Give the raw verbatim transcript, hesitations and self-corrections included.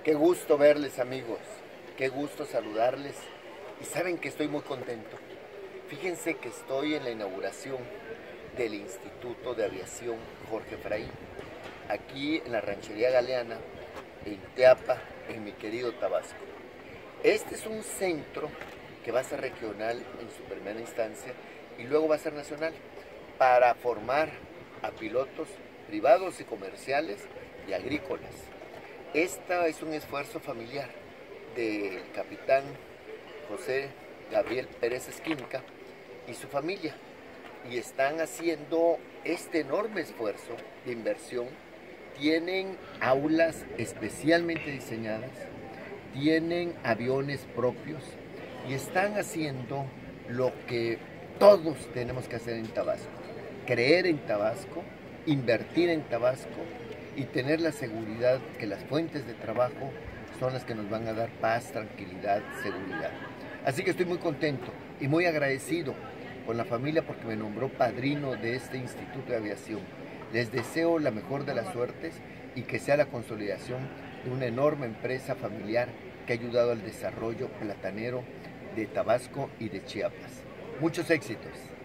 Qué gusto verles, amigos, qué gusto saludarles, y saben que estoy muy contento. Fíjense que estoy en la inauguración del Instituto de Aviación Jorge Efraín, aquí en la Ranchería Galeana, en Teapa, en mi querido Tabasco. Este es un centro que va a ser regional en su primera instancia y luego va a ser nacional para formar a pilotos privados y comerciales y agrícolas. Este es un esfuerzo familiar del capitán José Gabriel Pérez Esquinca y su familia, y están haciendo este enorme esfuerzo de inversión. Tienen aulas especialmente diseñadas, tienen aviones propios y están haciendo lo que todos tenemos que hacer en Tabasco: creer en Tabasco, invertir en Tabasco y tener la seguridad que las fuentes de trabajo son las que nos van a dar paz, tranquilidad, seguridad. Así que estoy muy contento y muy agradecido con la familia porque me nombró padrino de este Instituto de Aviación. Les deseo la mejor de las suertes y que sea la consolidación de una enorme empresa familiar que ha ayudado al desarrollo platanero de Tabasco y de Chiapas. Muchos éxitos.